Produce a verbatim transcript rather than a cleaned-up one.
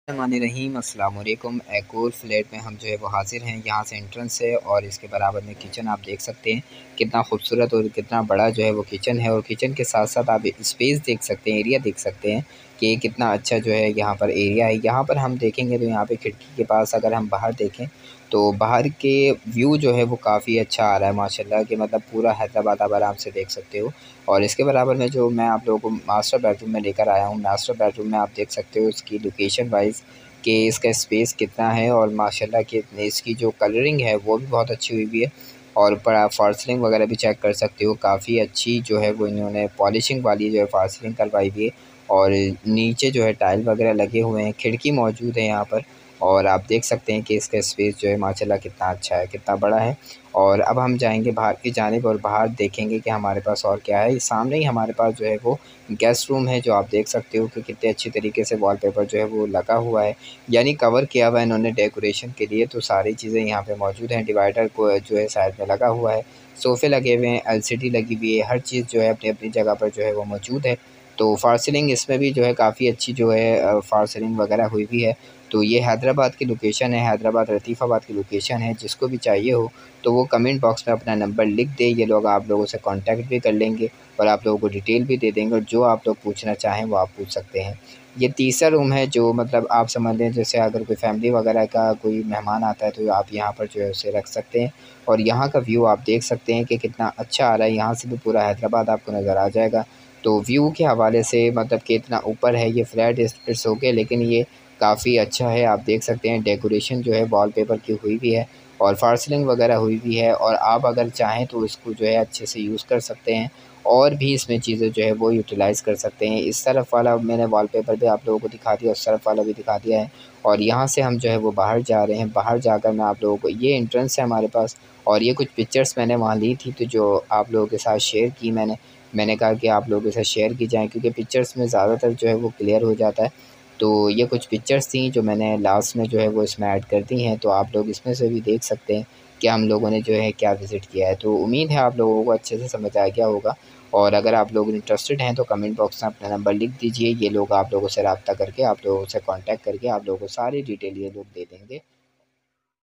रहीम अस्सलाम वालेकुम। एक और फ्लैट में हम जो है वो हाजिर हैं। यहाँ से एंट्रेंस है और इसके बराबर में किचन आप देख सकते हैं। कितना खूबसूरत और कितना बड़ा जो है वो किचन है और किचन के साथ साथ आप स्पेस देख सकते हैं, एरिया देख सकते हैं कि कितना अच्छा जो है यहाँ पर एरिया है। यहाँ पर हम देखेंगे तो यहाँ पे खिड़की के पास अगर हम बाहर देखें तो बाहर के व्यू जो है वो काफ़ी अच्छा आ रहा है माशाल्लाह, कि मतलब पूरा हैदराबाद आप आराम से देख सकते हो। और इसके बराबर में जो मैं आप लोगों को मास्टर बेडरूम में लेकर आया हूँ, मास्टर बेडरूम में आप देख सकते हो इसकी लोकेशन वाइज़ कि इसका स्पेस कितना है और माशाल्लाह कि इसकी जो कलरिंग है वो भी बहुत अच्छी हुई हुई है। और ऊपर आप फॉल सीलिंग वगैरह भी चेक कर सकते हो, काफ़ी अच्छी जो है वो इन्होंने पॉलिशिंग वाली जो है फॉल सीलिंग करवाई हुई है। और नीचे जो है टाइल वगैरह लगे हुए हैं, खिड़की मौजूद है यहाँ पर। और आप देख सकते हैं कि इसका स्पेस जो है माशाल्लाह कितना अच्छा है, कितना बड़ा है। और अब हम जाएंगे बाहर की जानिब और बाहर देखेंगे कि हमारे पास और क्या है। सामने ही हमारे पास जो है वो गेस्ट रूम है, जो आप देख सकते हो कि कितने अच्छी तरीके से वॉलपेपर जो है वो लगा हुआ है, यानी कवर किया हुआ है इन्होंने डेकोरेशन के लिए। तो सारी चीज़ें यहाँ पे मौजूद हैं। डिवाइडर को जो है साइड में लगा हुआ है, सोफ़े लगे हुए हैं, एलसीडी लगी हुई है, हर चीज़ जो है अपनी अपनी जगह पर जो है वो मौजूद है। तो फॉल सीलिंग इसमें भी जो है काफ़ी अच्छी जो है फॉल सीलिंग वगैरह हुई हुई है। तो ये हैदराबाद की लोकेशन है, हैदराबाद लतीफ़ाबाद की लोकेशन है। जिसको भी चाहिए हो तो वो कमेंट बॉक्स में अपना नंबर लिख दे, ये लोग आप लोगों से कांटेक्ट भी कर लेंगे और आप लोगों को डिटेल भी दे देंगे और जो आप लोग पूछना चाहें वो आप पूछ सकते हैं। ये तीसरा रूम है, जो मतलब आप समझ लें जैसे अगर कोई फैमिली वगैरह का कोई मेहमान आता है तो आप यहाँ पर जो है उसे रख सकते हैं। और यहाँ का व्यू आप देख सकते हैं कि कितना अच्छा आ रहा है, यहाँ से भी पूरा हैदराबाद आपको नज़र आ जाएगा। तो व्यू के हवाले से मतलब कि इतना ऊपर है ये फ्लैट, इस इट्स ओके, लेकिन ये काफ़ी अच्छा है। आप देख सकते हैं डेकोरेशन जो है वॉलपेपर की हुई भी है और फॉल सीलिंग वगैरह हुई भी है। और आप अगर चाहें तो इसको जो है अच्छे से यूज़ कर सकते हैं और भी इसमें चीज़ें जो है वो यूटिलाइज़ कर सकते हैं। इस तरफ वाला मैंने वॉलपेपर भी आप लोगों को दिखा दिया, उस तरफ वाला भी दिखा दिया है। और यहाँ से हम जो है वो बाहर जा रहे हैं। बाहर जाकर मैं आप लोगों को, ये एंट्रेंस है हमारे पास और ये कुछ पिक्चर्स मैंने वहाँ ली थी तो जो आप लोगों के साथ शेयर की मैंने मैंने कहा कि आप लोगों के साथ शेयर की जाए, क्योंकि पिक्चर्स में ज़्यादातर जो है वो क्लियर हो जाता है। तो ये कुछ पिक्चर्स थी जो मैंने लास्ट में जो है वो इसमें ऐड कर दी हैं, तो आप लोग इसमें से भी देख सकते हैं कि हम लोगों ने जो है क्या विज़िट किया है। तो उम्मीद है आप लोगों को अच्छे से समझ आ गया होगा। और अगर आप लोग इंटरेस्टेड हैं तो कमेंट बॉक्स में अपना नंबर लिख दीजिए, ये लोग आप लोगों से रब्ता करके, आप लोगों से कॉन्टैक्ट करके आप लोगों को सारी डिटेल ये लोग दे देंगे।